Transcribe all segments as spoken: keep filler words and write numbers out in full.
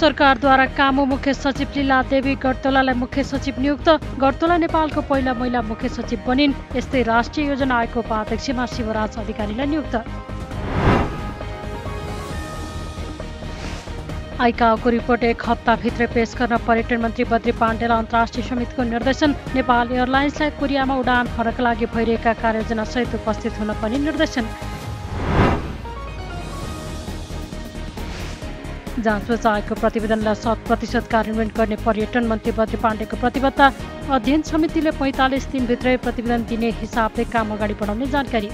सरकारद्वारा कामु मुख्य सचिव लीला देवी गर्तोलालाई मुख्य सचिव नियुक्त। गर्तोला नेपालको पहिला महिला मुख्य सचिव बनिन्। यस्तै राष्ट्रिय योजना आयोगको उपाध्यक्षमा शिवराज अधिकारीलाई नियुक्त। आइकाओको रिपोर्ट एक हप्ताभित्रै पेश गर्न पर्यटन मन्त्री बद्री पाण्डेलाई अन्तर्राष्ट्रिय समितिको निर्देशन। नेपाल एयरलाइन्सलाई कोरियामा उडान भर्नका लागि भइरहेका कार्ययोजनासहित उपस्थित हुन पनि निर्देशन। जाँच आयोगको प्रतिवेदनलाई शत प्रतिशत कार्यान्वयन गर्ने पर्यटन मन्त्री बद्री पाण्डेको प्रतिबद्धता। अध्ययन समितिले पैँतालिस दिनभित्रै प्रतिवेदन दिने हिसाबले काम अगाडि बढाउने जानकारी।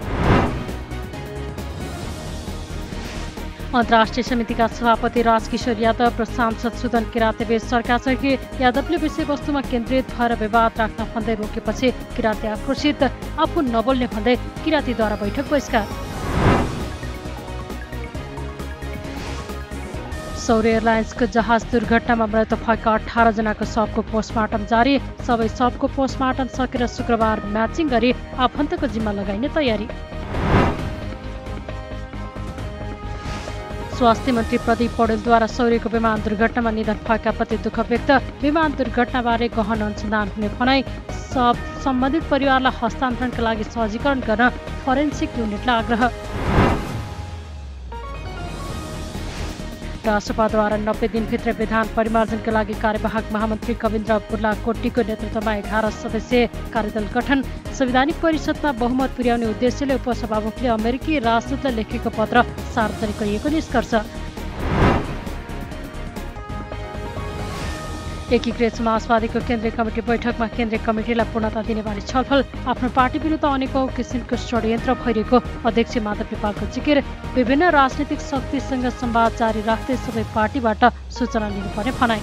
अन्तर्राष्ट्रिय समितिका सभापति राजकिशोर यादव र सांसद सुदन किराँतेबीच सरकारसर्की। यादवले विषयवस्तुमा केन्द्रित भएर विवाद राख्न भन्दै रोकेपछि किराँते आक्रोशित। आफू नबोल्ने भन्दै किराँतीद्वारा बैठक बहिष्कार। सौर्य एयरलाइन्सको जहाज दुर्घटनामा मृत्यु भएका अठार जनाको शवको पोस्टमार्टम जारी। सबै शवको पोस्टमार्टम सकेर शुक्रबार म्याचिङ गरी आफन्तको जिम्मा लगाइने तयारी। स्वास्थ्य मन्त्री प्रदीप पौडेलद्वारा सौर्यको विमान दुर्घटनामा निधन भएका प्रति दुःख व्यक्त। विमान दुर्घटनाबारे गहन अनुसन्धान हुने भनाई। सब सम्बन्धित परिवारलाई हस्तान्तरणका लागि सहजीकरण गर्न फरेन्सिक युनिटलाई आग्रह। राष्ट्रपतिद्वारा नब्बे दिनभित्र विधान परिमार्जनका लागि कार्यवाहक महामन्त्री कविन्द्र बुर्ला कोटीको नेतृत्वमा एघार सदस्यीय कार्यदल गठन। संवैधानिक परिषदमा बहुमत पुर्याउने उद्देश्यले उपसभामुखले अमेरिकी राजदूतलाई लेखेको पत्र सार्वजनिक गरिएको निष्कर्ष। एकीकृत समाजवादीको केन्द्रीय कमिटी बैठकमा केन्द्रीय कमिटीलाई पूर्णता दिनेबारे छलफल। आफ्नो पार्टी विरुद्ध अनेकौं किसिमको षड्यन्त्र भइरहेको अध्यक्ष माधव नेपालको जिकिर। विभिन्न राजनीतिक शक्तिसँग संवाद जारी राख्दै सबै पार्टीबाट सूचना लिनुपर्ने भनाई।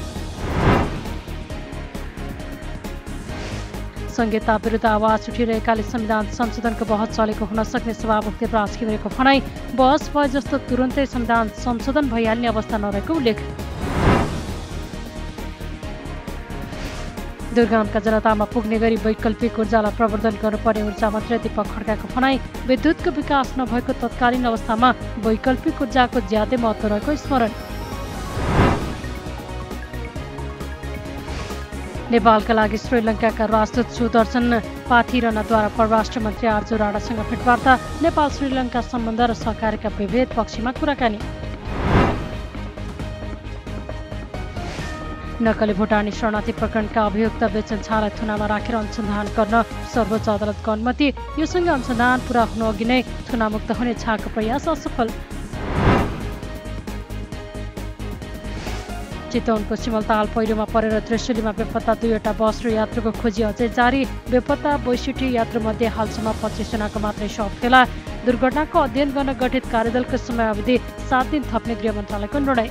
संहिता विरुद्ध आवाज उठिरहेकाले संविधान संशोधनको बहस चलेको हुन सक्ने सभामुखले राज घिमिरेको भनाई। बहस भए जस्तो तुरुन्तै संविधान संशोधन भइहाल्ने अवस्था नरहेको उल्लेख। दुर्गमका जनतामा पुग्ने गरी वैकल्पिक ऊर्जालाई प्रवर्धन गर्नुपर्ने ऊर्जा मन्त्री दीपक खड्काको भनाई। विद्युतको विकास नभएको तत्कालीन अवस्थामा वैकल्पिक ऊर्जाको ज्यादै महत्त्व रहेको स्मरण। नेपालका लागि श्रीलङ्काका राजदूत सुदर्शन पाथिरनाद्वारा परराष्ट्र मन्त्री आर्जु राणासँग भेटवार्ता। नेपाल श्रीलङ्का सम्बन्ध र सहकार्यका विभेद पक्षमा कुराकानी। नक्कली भुटानी शरणार्थी प्रकरणका अभियुक्त बेचन झालाई थुनामा राखेर अनुसन्धान गर्न सर्वोच्च अदालतको अनुमति। यो सँगै अनुसन्धान पूरा हुनु अघि नै थुनामुक्त हुने झाको प्रयास असफल। चितवनको सिमलताल पहिरोमा परेर त्रिशुलीमा बेपत्ता दुईवटा बस र यात्रुको खोजी अझै जारी। बेपत्ता बैसठी यात्रुमध्ये हालसम्म पच्चिस जनाको मात्रै शव फेला। दुर्घटनाको अध्ययन गर्न गठित कार्यदलको समयावधि सात दिन थप्ने गृह मन्त्रालयको निर्णय।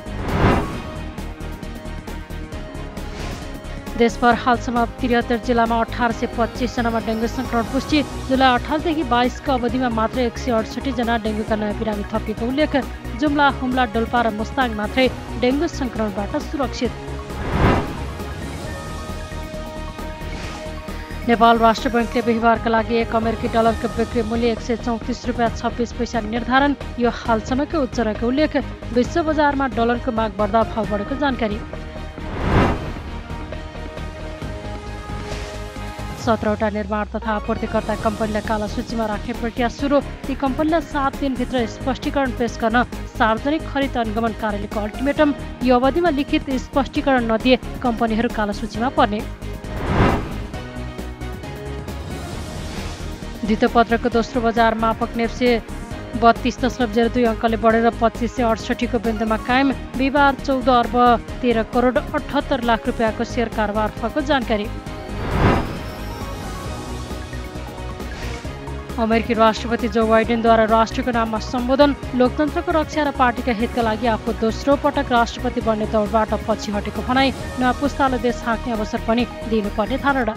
देशभर हालसम्म त्रिहत्तर जिल्लामा अठार सय पच्चिस जनामा डेङ्गु संक्रमण पुष्टि। जुलाई अठारदेखि बाइसको अवधिमा मात्र एक सय अडसठी जना डेङ्गुका नयाँ बिरामी थपिएको उल्लेख। जुम्ला, हुम्ला, डोल्पा र मुस्ताङ मात्रै डेङ्गु संक्रमणबाट सुरक्षित। नेपाल राष्ट्र बैङ्कले बिहिबारका लागि एक अमेरिकी डलरको बिक्री मूल्य एक सय चौतिस रुपियाँ छब्बिस पैसा निर्धारण। यो हालसम्मकै उच्च रहेको उल्लेख। विश्व बजारमा डलरको माग बढ्दा भाव बढेको जानकारी। सत्रवटा निर्माण तथा आपूर्तिकर्ता कम्पनीलाई काला सूचीमा राख्ने प्रक्रिया सुरु। ती कम्पनीलाई सात दिनभित्र स्पष्टीकरण पेश गर्न सार्वजनिक खरिद अनुगमन कार्यालयको अल्टिमेटम। यो अवधिमा लिखित स्पष्टीकरण नदिए कम्पनीहरू काला सूचीमा पर्ने। द्वितीय पत्रको दोस्रो बजार मापक नेप्से बत्तीस दशमलव जेरो दुई अङ्कले बढेर पच्चिस सय अडसठीको बिन्दुमा कायम। बिहिबार चौध अर्ब तेह्र करोड अठहत्तर लाख रुपियाँको सेयर कारोबार भएको जानकारी। अमेरिकी राष्ट्रपति जो बाइडेनद्वारा राष्ट्रको नाममा सम्बोधन। लोकतन्त्रको रक्षा र पार्टीका हितका लागि आफू दोस्रो पटक राष्ट्रपति बन्ने दौडबाट पछि हटेको भनाई। नयाँ पुस्तालाई देश हाँक्ने अवसर पनि दिनुपर्ने धारणा।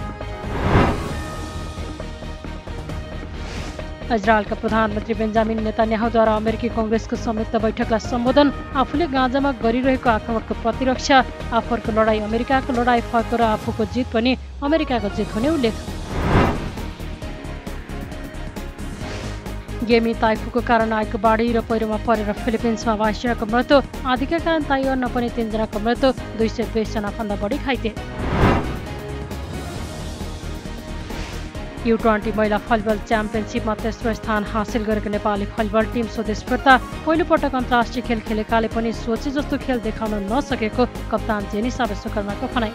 इजरायलका प्रधानमन्त्री बेन्जामिन नेतान्याहुद्वारा अमेरिकी कङ्ग्रेसको संयुक्त बैठकलाई सम्बोधन। आफूले गाजामा गरिरहेको आक्रमणको प्रतिरक्षा। आफूहरूको लडाईँ अमेरिकाको लडाईँ भएको र आफूको जित पनि अमेरिकाको जित हुने उल्लेख। गेमी ताइफूको कारण आएको बाढी र पहिरोमा परेर फिलिपिन्समा बाइस जनाको मृत्यु, आँधीका कारण ताइवानमा पनि तीन जनाको मृत्यु, दुई सय बीस जना भन्दा बढी घाइते। यू ट्वेन्टी महिला भलिबल च्याम्पियनसिपमा तेस्रो स्थान हासिल गरेको नेपाली भलिबल टिम स्वदेश फिर्ता। पहिलो पटक अन्तर्राष्ट्रिय खेल खेलेकाले पनि सोचे जस्तो खेल देखाउन नसकेको कप्तान जेनिसा विश्वकर्माको भनाइ।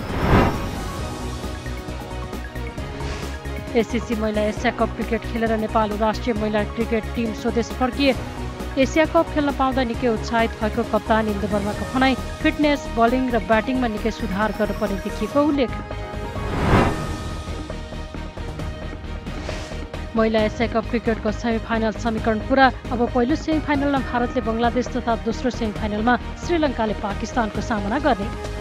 एससीसी महिला एसिया कप क्रिकेट खेलेर नेपाली राष्ट्रिय महिला क्रिकेट टिम स्वदेश फर्किए। एसिया कप खेल्न पाउँदा निकै उत्साहित भएको कप्तान इन्दु वर्माको भनाइ। फिटनेस, बलिङ र ब्याटिङमा निकै सुधार गर्नुपर्ने देखिएको उल्लेख। महिला एसिया कप क्रिकेटको सेमिफाइनल समीकरण पुरा। अब पहिलो सेमिफाइनलमा भारतले बङ्गलादेश तथा दोस्रो सेमिफाइनलमा श्रीलङ्काले पाकिस्तानको सामना गर्ने।